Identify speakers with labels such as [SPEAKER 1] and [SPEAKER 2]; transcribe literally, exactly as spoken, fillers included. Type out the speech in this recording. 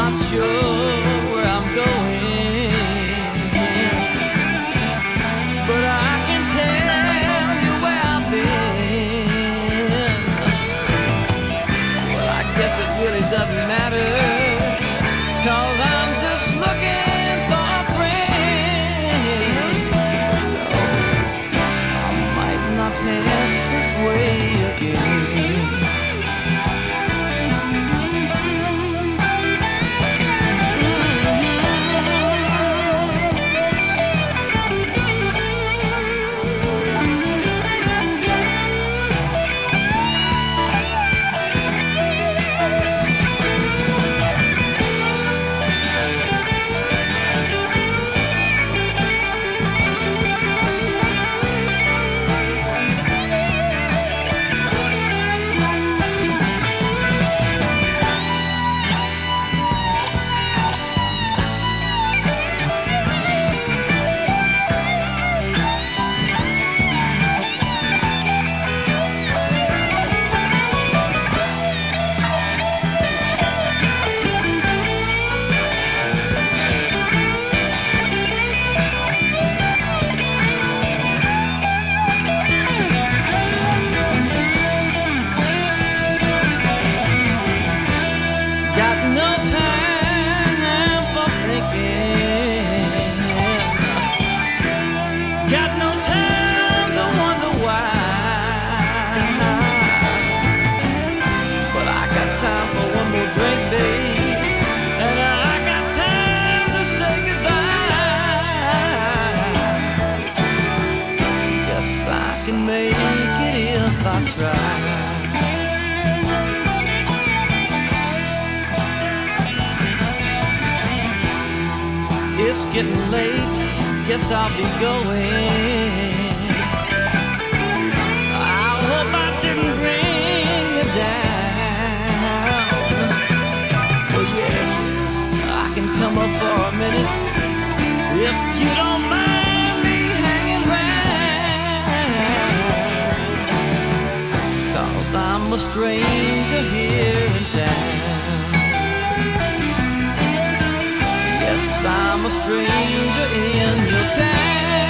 [SPEAKER 1] not sure where I'm going, but I can tell you where I've been. Well, I guess it really doesn't matter, 'cause I'm just looking for a friend. No, I might not pass this way again. I try. It's getting late, guess I'll be going. I hope I didn't bring you down. Oh yes, I can come up for a minute if you don't mind me hanging round, 'cause I'm a stranger here in town. Yes, I'm a stranger in your town.